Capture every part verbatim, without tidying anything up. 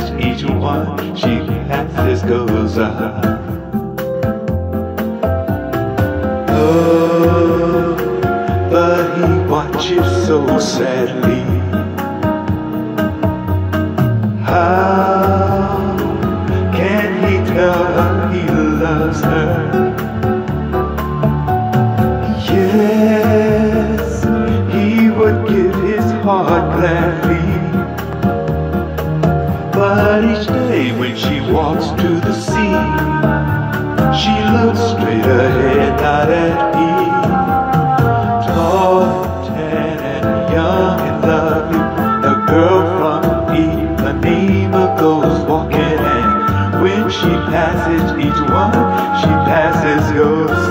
each one she passes goes up. Oh, but he watches so sadly. How can he tell her he loves her? Yes, he would give his heart gladly. But each day when she walks to the sea, she looks straight ahead, not at me. Tall and tan and young and lovely, the girl from Ipanema goes walking, and when she passes each one she passes goes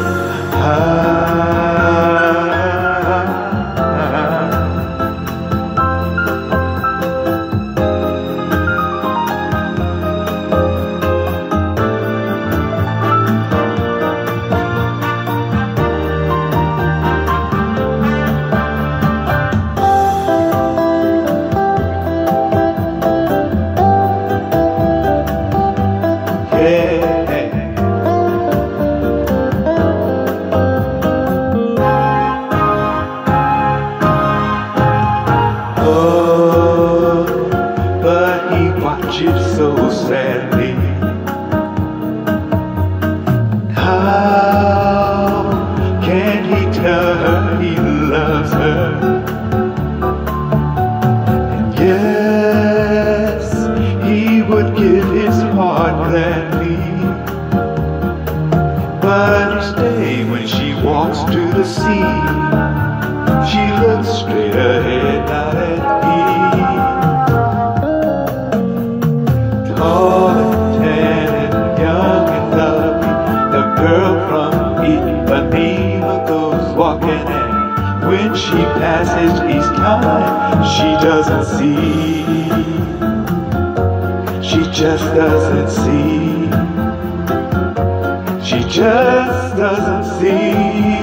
high. Oh, but he watches so sadly. How can he tell her he loves her? And yes, he would give his heart gladly. But each day when she walks to the sea, she looks straight ahead, not at me. Tall and tan and young and lovely, the girl from Ipanema goes walking, and when she passes each time she doesn't see. She just doesn't see. She just doesn't see.